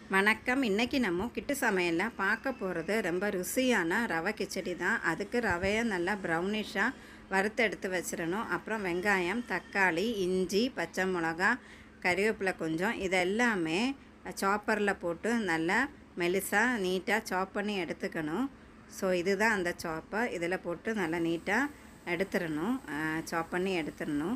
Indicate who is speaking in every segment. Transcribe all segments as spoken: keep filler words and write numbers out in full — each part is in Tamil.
Speaker 1: வணக்கம். இன்றைக்கி நம்ம கிட்டு சமையலில் பார்க்க போகிறது ரொம்ப ருசியான ரவை கிச்சடி தான். அதுக்கு ரவையை நல்லா ப்ரௌனிஷாக வறுத்து எடுத்து வச்சிடணும். அப்புறம் வெங்காயம், தக்காளி, இஞ்சி, பச்சை மிளகா, கறிவேப்பிலை கொஞ்சம் இதெல்லாமே சாப்பரில் போட்டு நல்லா மெலிசாக நீட்டாக சாப் பண்ணி எடுத்துக்கணும். ஸோ இதுதான் அந்த சாப்பர். இதில் போட்டு நல்லா நீட்டாக எடுத்துடணும், சாப் பண்ணி எடுத்துடணும்.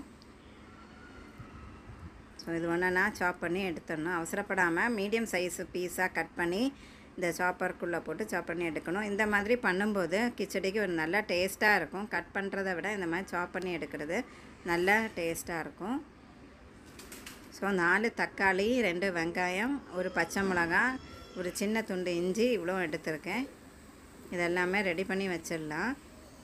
Speaker 1: ஸோ இது ஒன்றா சாப் பண்ணி எடுத்துடணும். அவசரப்படாமல் மீடியம் சைஸு பீஸாக கட் பண்ணி இந்த சாப்பருக்குள்ளே போட்டு சாப் பண்ணி எடுக்கணும். இந்த மாதிரி பண்ணும்போது கிச்சடிக்கு ஒரு நல்ல டேஸ்ட்டாக இருக்கும். கட் பண்ணுறதை விட இந்த மாதிரி சாப் பண்ணி எடுக்கிறது நல்ல டேஸ்ட்டாக இருக்கும். ஸோ நாலு தக்காளி, ரெண்டு வெங்காயம், ஒரு பச்சை மிளகா, ஒரு சின்ன துண்டு இஞ்சி இவ்வளோ எடுத்திருக்கேன். இதெல்லாமே ரெடி பண்ணி வச்சிடலாம்.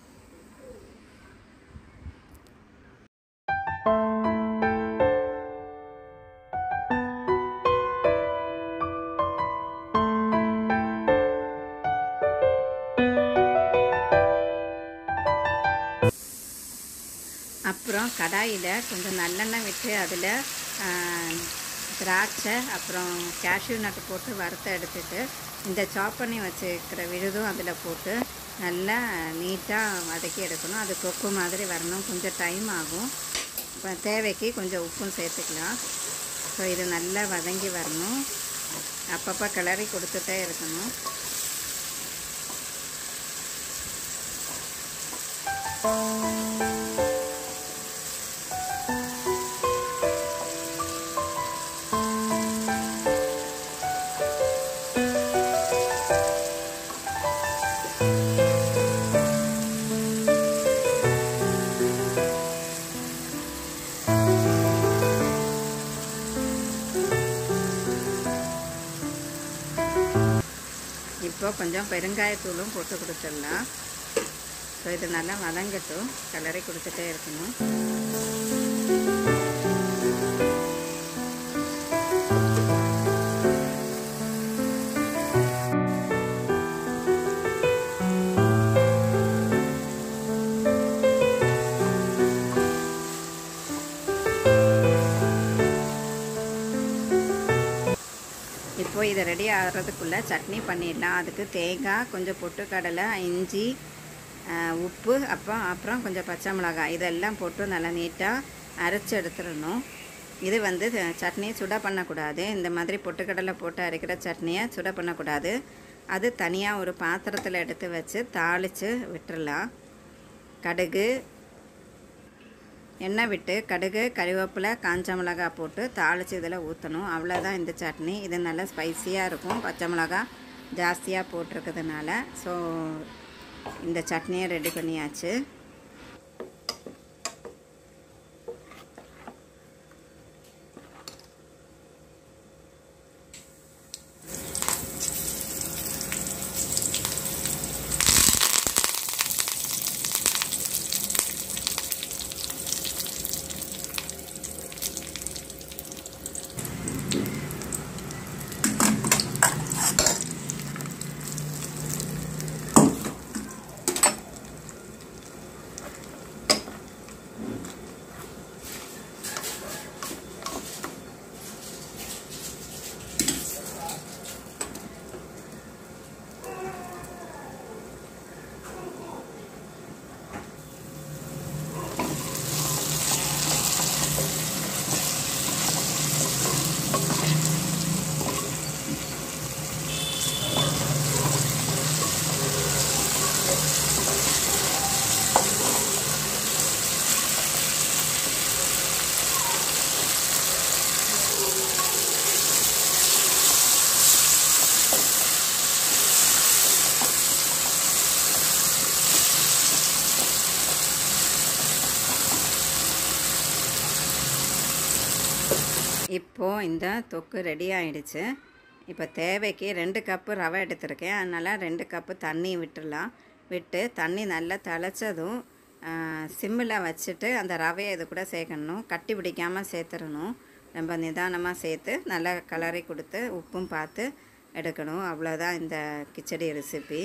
Speaker 1: அப்புறம் கடாயில் கொஞ்சம் நல்லெண்ணெய் விட்டு அதில் திராட்சை அப்புறம் கேஷ்யூ நட்டு போட்டு வறுத்து எடுத்துட்டு இந்த சாப் பண்ணி வச்சுக்கிற விழுதும் அதில் போட்டு நல்லா நீட்டாக வதக்கி எடுக்கணும். அது கொக்கு மாதிரி வரணும், கொஞ்சம் டைம் ஆகும். இப்போ தேவைக்கு கொஞ்சம் உப்பும் சேர்த்துக்கலாம். ஸோ இது நல்லா வதங்கி வரணும். அப்பப்போ கிளறி கொடுத்துட்டே இருக்கணும். இப்போ கொஞ்சம் பெருங்காயத்தூளும் போட்டு கொடுத்துடலாம். ஸோ இது நல்லா வதங்கட்டும், கிளறி கொடுத்துட்டே இருக்கணும். இப்போ இதை ரெடி ஆகிறதுக்குள்ளே சட்னி பண்ணிடலாம். அதுக்கு தேங்காய், கொஞ்சம் பொட்டுக்கடலை, இஞ்சி, உப்பு, அப்புறம் அப்புறம் கொஞ்சம் பச்சை மிளகாய் இதெல்லாம் போட்டு நல்லா நீட்டாக அரைச்சி எடுத்துடணும். இது வந்து சட்னியை சுட பண்ணக்கூடாது. இந்த மாதிரி பொட்டுக்கடலை போட்டு அரைக்கிற சட்னியை சுட பண்ணக்கூடாது. அது தனியாக ஒரு பாத்திரத்தில் எடுத்து வச்சு தாளித்து விட்டுடலாம். கடுகு, எண்ணெய் விட்டு கடுகு, கறிவேப்பிலை, காஞ்ச மிளகாய் போட்டு தாளித்து இதில் ஊற்றணும். அவ்வளோதான் இந்த சட்னி. இது நல்லா ஸ்பைஸியாக இருக்கும், பச்சை மிளகா ஜாஸ்தியாக போட்டிருக்கிறதுனால. ஸோ இந்த சட்னியை ரெடி பண்ணியாச்சு. இப்போது இந்த தொக்கு ரெடி ஆகிடுச்சு. இப்போ தேவைக்கு ரெண்டு கப்பு ரவை எடுத்திருக்கேன். அதனால் ரெண்டு கப்பு தண்ணி விட்டுடலாம். விட்டு தண்ணி நல்லா திளைச்சதும் சிம்மில் வச்சுட்டு அந்த ரவையை இது கூட சேர்க்கணும். கட்டி பிடிக்காமல் சேர்த்துடணும். ரொம்ப நிதானமாக சேர்த்து நல்லா கலரி கொடுத்து உப்பும் பார்த்து எடுக்கணும். அவ்வளோதான் இந்த கிச்சடி ரெசிபி.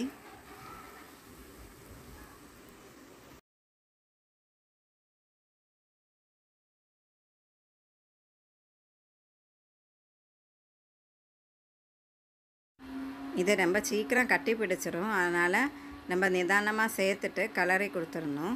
Speaker 1: இது ரொம்ப சீக்கிரம் கட்டி பிடிச்சிரும், அதனால் நம்ம நிதானமாக சேர்த்துட்டு கலரி கொடுத்துடணும்.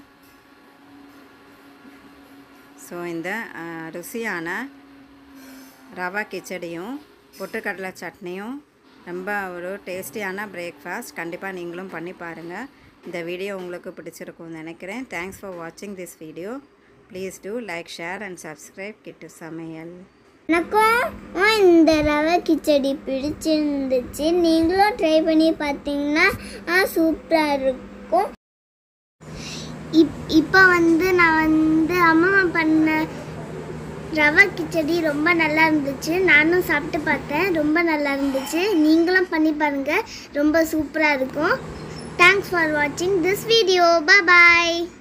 Speaker 1: ஸோ இந்த ருசியான ரவா கிச்சடியும் பொட்டுக்கடலை சட்னியும் ரொம்ப ஒரு டேஸ்டியான பிரேக்ஃபாஸ்ட். கண்டிப்பாக நீங்களும் பண்ணி பாருங்கள். இந்த வீடியோ உங்களுக்கு பிடிச்சிருக்கும்னு நினைக்கிறேன். தேங்க்ஸ் ஃபார் வாட்சிங் this video. Please do like, share and subscribe Kittu சமையல்.
Speaker 2: எனக்கும் இந்த ரவை கிச்சடி பிடிச்சிருந்துச்சு. நீங்களும் ட்ரை பண்ணி பார்த்தீங்கன்னா சூப்பராக இருக்கும். இப் இப்போ வந்து நான் வந்து அம்மா பண்ண ரவை கிச்சடி ரொம்ப நல்லா இருந்துச்சு. நானும் சாப்பிட்டு பார்த்தேன், ரொம்ப நல்லா இருந்துச்சு. நீங்களும் பண்ணி பாருங்கள், ரொம்ப சூப்பராக இருக்கும். தேங்க்ஸ் ஃபார் வாட்சிங் திஸ் வீடியோ. Bye bye.